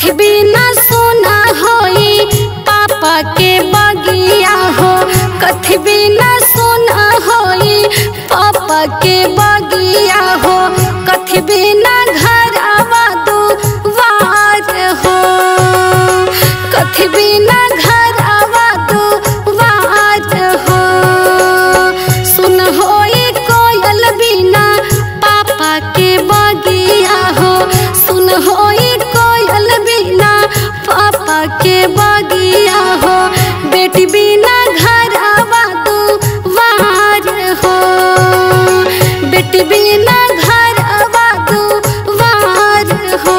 कथी बिना सोना होई पापा के बगिया हो। कथी बिना सोना होई पापा के बगिया हो। कथी बिना घर आवा दुआर हो। कथी बिना घर आवा दुआर हो। सुन होई कोयल बिना पापा के बगिया हो। सुन होई कोयल बिना पापा के बगिया हो। बेटी बिना घर आवा दुआर हो। बेटी बिना घर आवा दुआर हो।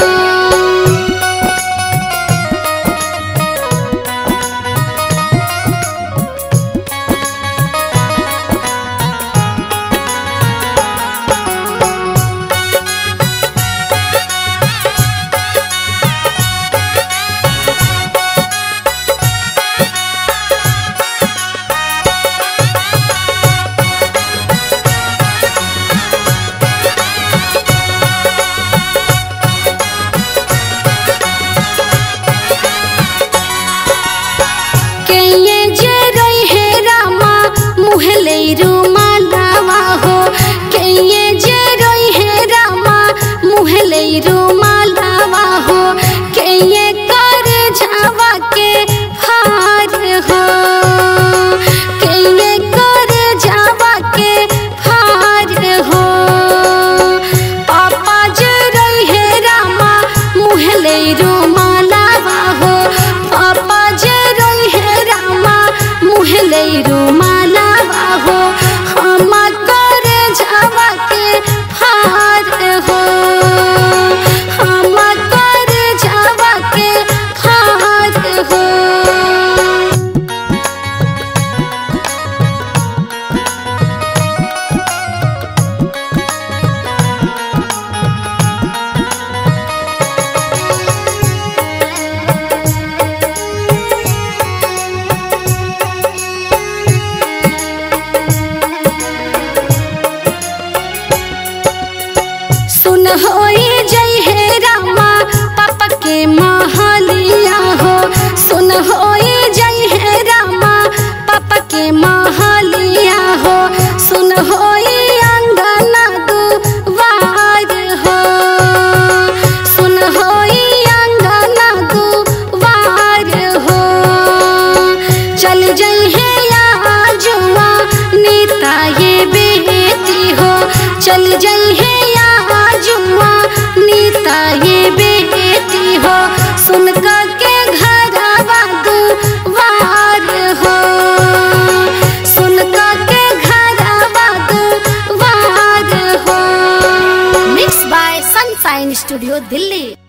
मुहले रुमालावा हो। कइये जे रोई है रामा मुहले रुमालावा हो। कइये कर जावा के हार हो। कइये कर जावा के हार हो। पापा जे रोई है रामा मुहले रुमालावा हो। पापा जे रोई है रामा मुहले रुमालावा हो। हम कर जावा के हार हो। हम कर जावा के हार हो। सुन होई जय हे रामा पापा के महलिया हो। सुन होई जय हे रामा पापा के महलिया हो। सुन होई अंगना दुआर हो। सुन होई अंगना दुआर हो। चल जय हे आजुआ नीता ये बेटी हो। चल जय हे जुआ नीता ये बेटी हो। सुन के घर आवा दुआर हो। सुन के घर आवा दुआर हो। Mix by sunshine studio Delhi.